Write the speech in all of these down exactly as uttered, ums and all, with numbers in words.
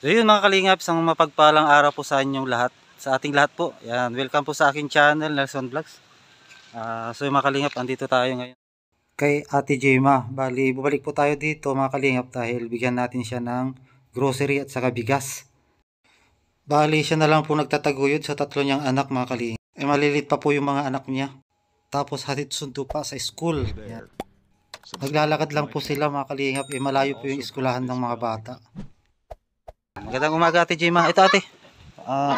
So yun mga kalingap, isang mapagpalang araw po sa inyong lahat, sa ating lahat po. Yan, welcome po sa aking channel, Nelson Vlogs. Uh, so mga kalingap, andito tayo ngayon kay Ate Jema. Bali, bubalik po tayo dito mga kalingap dahil bigyan natin siya ng grocery at saka bigas. Bali, siya na lang po nagtataguyod sa tatlo niyang anak mga kalingap. Eh malilit pa po yung mga anak niya. Tapos hatid sundo pa sa school. Yan. Naglalakad lang po sila mga kalingap. Eh malayo po yung eskulahan ng mga bata. Magandang umaga Ate Jema. Ito ate. Ah.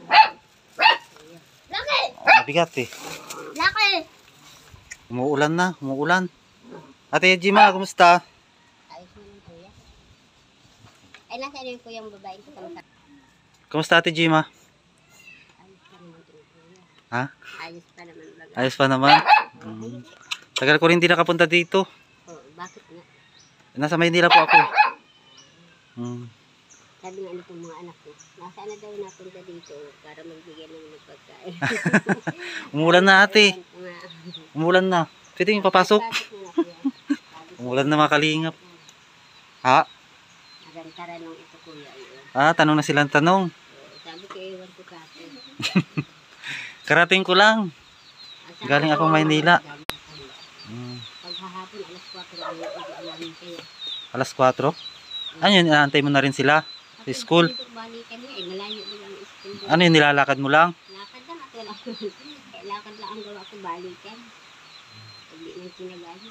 Laki! Mabigat eh. Laki! Umuulan na, umuulan. Ate Jema, kumusta? Ayos mo ng kuya. Ay, nasa ano yung kuyang babae ko kami. Kumusta Ate Jema? Ayos pa naman yung kuya. Ha? Ayos pa naman baga. Ayos pa naman. Hmm. Tagal ko rin hindi nakapunta dito. Oh, bakit nga? Nasa Maynila po ako. Hmm. Sabi nga ano itong mga anak ko, nasaan na daw napunta dito para magbigay ng mga pagkain. Umulan na ate. Umulan na. Pwede yung papasok. Umulan na mga kalingap. Ha? Agantara nung ito kuya. Ah, tanong na silang tanong. Sabi ko, ewan ko kasi. Karating ko lang. Galing ako Maynila. Hmm. Paghahapon, alas kwatro ay alamin kayo. Alas kwatro? Ano yun, inaantay mo na rin sila? Sa school? Balikan mo, eh, malayo din ang school. Ano yun, nilalakad mo lang? Lakad lang at wala. Lakad lang ang gawa ko balikan. Hindi nang sinagahin.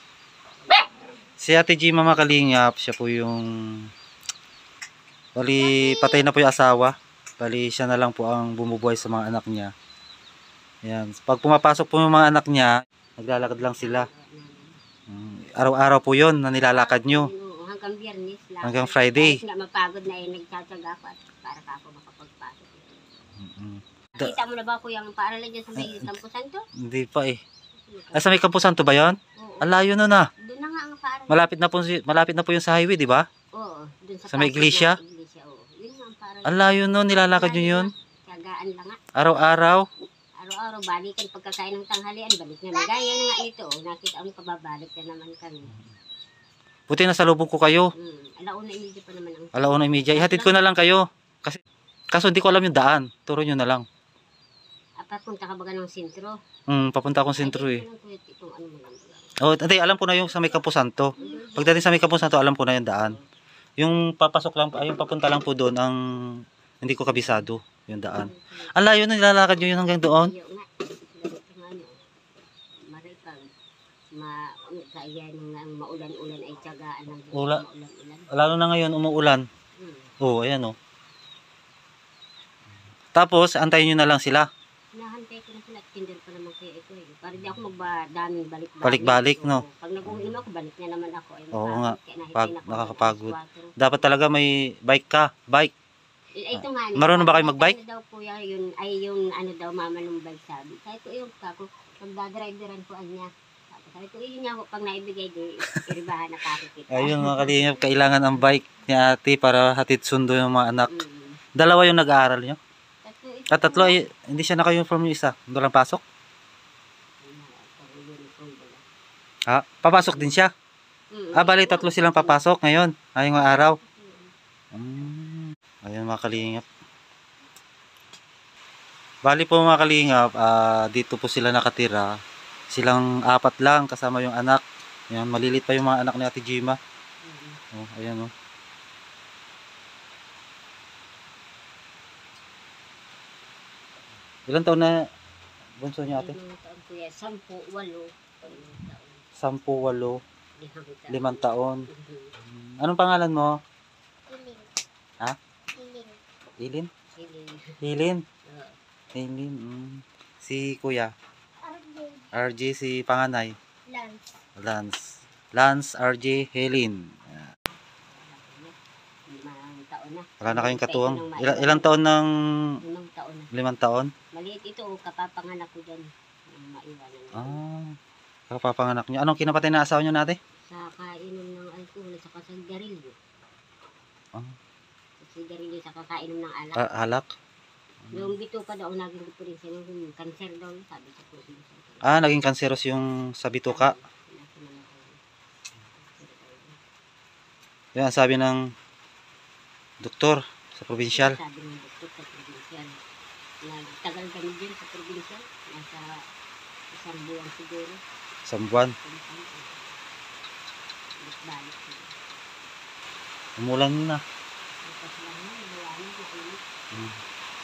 Si Ate Jema mga kalingap, siya po yung bali patay na po yung asawa. Bali siya na lang po ang bumubuhay sa mga anak niya. Yan. Pag pumapasok po yung mga anak niya, naglalakad lang sila. Araw-araw po yun na nilalakad nyo. Hanggang Biyernes lang. Hanggang Friday. Kahit nga mapagod na eh, nagtsatsaga ako at para ka ako makapagpasok. Mm-hmm. Nakita mo na ba ko yung paaralan dyan sa may Campo Santo? Hindi pa eh. Ah, sa may Campo Santo ba yun? Oo. Ang layo nun ah. Doon na nga ang paaralan. Malapit na po, malapit na po yung sa highway, di ba? Oo. Doon sa, sa may iglesia? iglesia oo. Yun nga ang paaralan. Ang layo nun, nilalakad nyo yun? Tsagaan lang nga. Araw-araw? Araw-araw, balikan pagkakain ng tanghalian, balik na lang. Gaya na nga ito, oh, nakita mo kababalik na naman kami. Buti na sa lubong ko kayo. Hmm. Alauna imidya pa naman ang... Alauna imidya. Ihatid ko na lang kayo. Kasi, kaso hindi ko alam yung daan. Turo nyo na lang. Apat punta ka baga ng sentro? Hmm, papunta akong sentro eh. Itong ano mo lang. Oh, hindi, alam ko na yung sa may Campo Santo. Pagdating sa may Campo Santo, alam ko na yung daan. Yung papasok lang, ay yung papunta lang po doon, ang hindi ko kabisado yung daan. Ang layo na nilalakad nyo yun hanggang doon? Ma kaya nung maulan-ulan ay tiyagaan ng Ula, maulan-ulan. lalo na ngayon umuulan. Hmm. Oo, oh, ayan oh. Tapos antayin niyo na lang sila. Nahantay ko na sila at kinder pa naman kaya ito eh. Para di ako magdaming balik-balik. Balik-balik no. So, pag nag-uwi ako, balik na naman ako. Ay, oo nga. Pag ako, nakakapagod. Dapat talaga may bike ka. Bike. Eh, ito nga. Marunong ba kayo mag-bike? Ano daw kuya, yun, ay yung ano daw mama ng bike sabi. Kahit ko yung kako, pagdadriveran ko niya. Sabi ko, yun nga pag naibigay doon, iribahan na kako kita. Ayun mga kalingap, kailangan ang bike ni ate para hatid sundo yung mga anak. Mm. Dalawa yung nag-aaral niyo? Tatlo, At tatlo, ay, hindi siya naka-uniform yung isa. Doon lang pasok? Ha? Papasok din siya? Mm. Ah, bali tatlo silang papasok ngayon. Ngayong araw. Mm. Ayun mga kalingap. Bali po mga kalingap, uh, dito po sila nakatira. Silang apat lang kasama yung anak. Ayan, malilit pa yung mga anak ni Ate Jema. Oh, ayan oh. Ilan taon na bunso niya ate? Ilang taon ko yan? Sampu, walo. Sampu, walo, limang taon. Mhm. Anong pangalan mo? Hilin. Ha? Hilin. Hilin? Hilin. Hilin? Oo. Hilin. Mm. Si kuya? R J. R J si panganay? Lance. Lance. Lance, R J, Helin. Limang taon na. Wala na kayong katuwang. Ito nung Ilang, maiwan. ilang taon ng Limang taon na. limang taon? Maliit ito, oh, kapapanganak ko dyan. Nung maiwanan na. Ah, kapapanganak niyo. Anong kinapatay na asawa niyo nate? Sa kainom ng alcohol at saka sa sigarilyo. Ah, Sa sigarilyo sa kakainom ng alak. ah, alak? Yung bito pa daw, naging ko rin siya yung cancer daw, sabi sa puso. Ah, naging kanseros yung sa bituka. Yan, sabi ng doktor sa probinsyal. Sabi ng doktor sa probinsya. Nagtagal kami dyan sa probinsya. Nasa isang buwan siguro. Isang buwan. Balik sila. Umulan na. Tapos lang na, maluwanan na ulit. Hmm.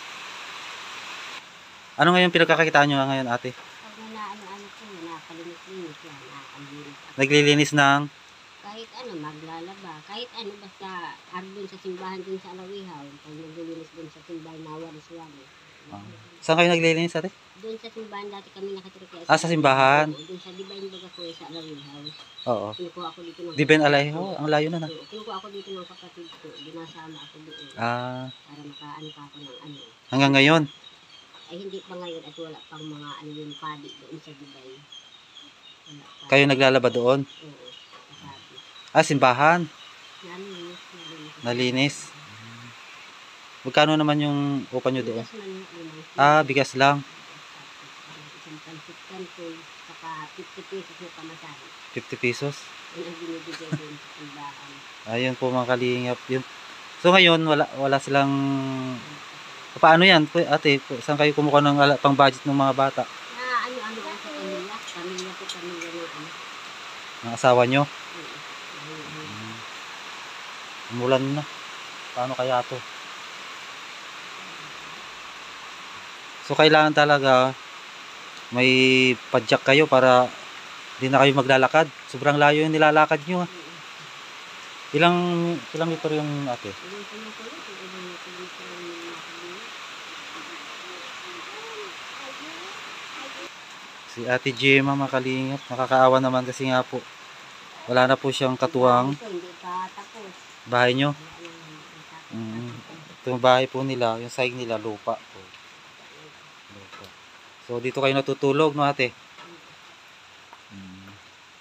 Ano ngayon pinagkakakitaan nyo ngayon, ate? Pag na ano-ano ko, nakalinis-linis yan, nakakalinis ako. Naglilinis ng Kahit ano, maglalaba. Kahit ano, basta ardun sa simbahan dun sa Alawihaw. Pag naglilinis dun sa simbahan na waris-wari. ah. Saan kayo naglilinis, ate? Doon sa simbahan dati kami nakatira kaya. Ah, sa simbahan? Oo, doon sa Divine Baga ko sa Alawihaw. Oo. Kinukuha ako dito ng Di Ben Alayho, ang layo na na. Oo, kinukuha ako dito ng kapatid ko. Dinasama ako doon. Ah, Para makaano pa ako ng ano. hanggang ngayon. Ay hindi pa ngayon at wala pang mga ano yung padi doon sa Dubai. Wala pa. Kayo naglalaba doon? Oo, kasabi. Ah, simbahan. Nalinis, nalinis. Nalinis. Magkano naman yung upa nyo doon? Bigas man yung unang Ah, bigas lang. Tapos isang pansit canton, saka fifty pesos na pamasahe. fifty pesos. Yun ang binibigay doon sa simbahan. Ayun po mga kalingap. Yun. So ngayon, wala wala silang... Paano yan? Po, ate, po, saan kayo kumukuha ng ala- pang budget ng mga bata? Na ano-ano lang sa pamilya. Pamilya ko, pamilya ng ano. Ng asawa nyo? Oo. Hmm. Umulan na. Paano kaya to? So kailangan talaga may padyak kayo para di na kayo maglalakad. Sobrang layo yung nilalakad nyo. Ha? Ilang kilometer yung ate? Ilang kilometer, ilang kilometer ang nakabili. Si Ate Gemma makalingap. Nakakaawa naman kasi nga po. Wala na po siyang katuwang Ito, hindi pa tapos. bahay nyo. Wala nang tapos. Mm. Ito yung bahay po nila. Yung sahig nila lupa po. Lupa. So dito kayo natutulog no ate? Mm.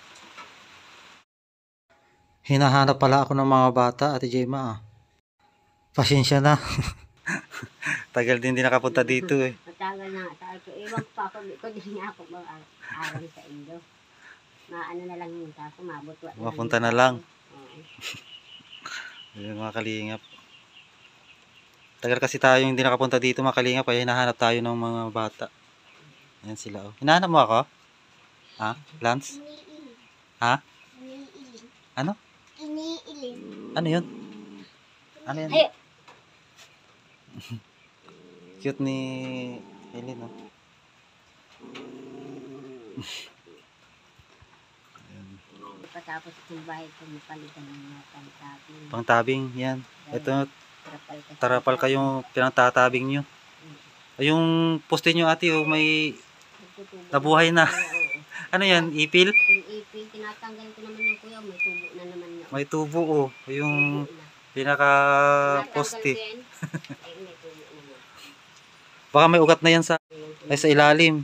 Hinahanap pala ako ng mga bata, Ate Gemma. Ah. Pasensya na. Tagal din din nakapunta dito eh. Matagal na nga. Sabi ko, iwan pa ako. Ko din nga ako mag-aral sa Indo. Maano na lang yung tako, mabutwa na Mapunta lang. na lang. Oo. Ayun mga kalingap. Tagal kasi tayo hindi nakapunta dito mga kalingap. Kaya hinahanap tayo ng mga bata. Ayan sila oh. Hinahanap mo ako? Ha? Lance? Ha? Ano? Iniiling. Ano yun? Ano yun? Ay, Cute ni Helen oh. patapos itong bahay ko, mapalitan ng mga pangtabing. Pangtabing, yan. Ito, Trapal kasi. tarapal kayo pinangtatabing nyo. Ay, yung poste nyo ate, oh, may Nagtutubo nabuhay na. Oo. Ano yan? Ipil? Yung ipil, tinatanggal ko naman yung kuya, may tubo na naman yun. May tubo oh. Yung Tubo na. pinaka Tinatanggal poste. ko yan, ay may tubo naman. Baka may ugat na yan sa, Ayun, tubo. ay, sa ilalim.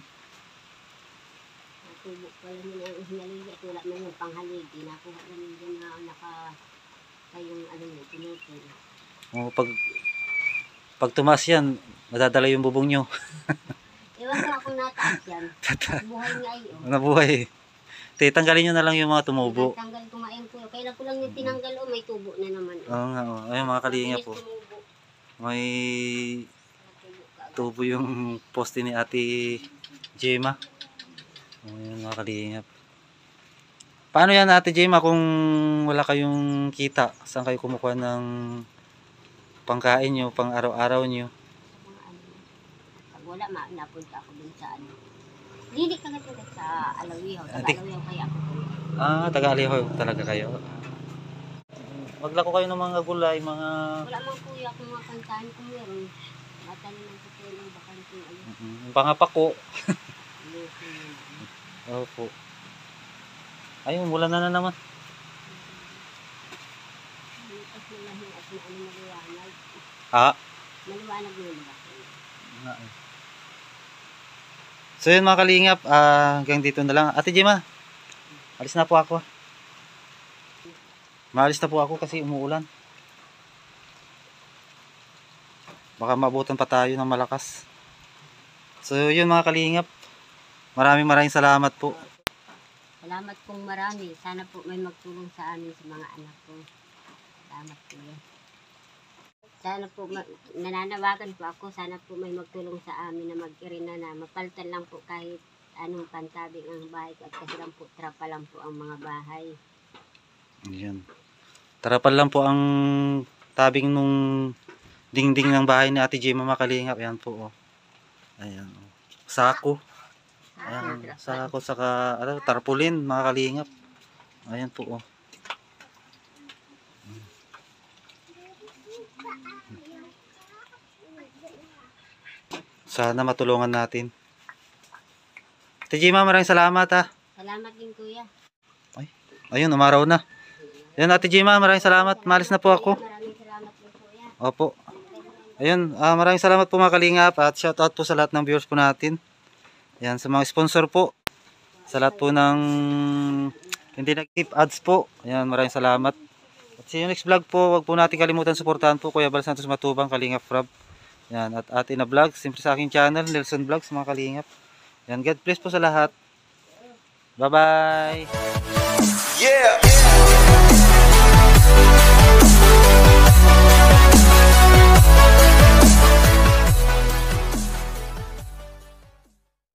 Tubo pala nila yung hinaligi at wala na yung panghaligi. Nakuha na nila na naka kayong ano yun, pinutol. Oh, pag pag tumaas yan, madadala yung bubong nyo. Ewan ko ako nataas yan. Buhay nga yun. Nabuhay. Te, tanggalin nyo na lang yung mga tumubo. Tanggal ko nga yung kuya. Kailan ko lang yung tinanggal o may tubo na naman. Oh. Oo nga, oh. Ayun mga kalingap po. Mabilis tumubo. May Tubo ka. tubo yung poste ni Ate Gemma. Ayun mga kalingap. Paano yan Ate Gemma kung wala kayong kita? Saan kayo kumukuha ng pangkain nyo, pang araw-araw nyo? Mga ano. Pag wala, ma, napunta ako dun sa ano. Hindi ka agad sa Alawihaw. Taga Ate- Alawihaw kaya ako. Ah, taga-aliho talaga kayo. Maglako kayo ng mga gulay, mga... Wala man kuya kung mga kantahan kung meron. Matanin ng putin ng bakanting ano. Mm, pangapako. Lusin yun. Opo. Ayun, mula na na naman. Lipas na lang yung at na ano maliwanag. Ah, Maliwanag yun ba? nga eh. So yun mga kalingap, ah, hanggang dito na lang. Ate Gemma, alis na po ako. Maalis na po ako kasi umuulan. Baka maabutan pa tayo ng malakas. So yun mga kalingap, maraming maraming salamat po. Salamat pong marami. Sana po may magtulong sa amin sa mga anak ko. Salamat po yan. Sana po, ma- nananawagan po ako, sana po may magtulong sa amin na mag-irina na mapalitan lang po kahit anong pantabing ang bahay ko at kasi lang po, trapa lang po ang mga bahay. Ayan. Tarapan lang po ang tabing nung dingding ng bahay ni Ate Gemma mga kalingap. Ayan po, oh. Ayan, oh. Sako. Ayan, sako saka ano, tarpaulin mga kalingap. Ayan po, oh. Sana matulungan natin. Ate Gemma, maraming salamat ha. Salamat din kuya. Ayun, umaraw na. Ayan, Ate Gemma, maraming salamat. Malis na po ako. Maraming salamat din kuya. Opo. Ayun, ah, maraming salamat po mga kalingap at shout out po sa lahat ng viewers po natin. Ayan, sa mga sponsor po. Sa lahat po ng hindi nag-keep ads po. Ayan, maraming salamat. At sa next vlog po, wag po natin kalimutan suportahan po Kuya Bal Santos Matubang, Kalingap Rob. Ayan, at Ate na Vlogs, siyempre sa aking channel, Nelson Vlogs, mga kalingap. Ayan, God bless po sa lahat. Bye-bye!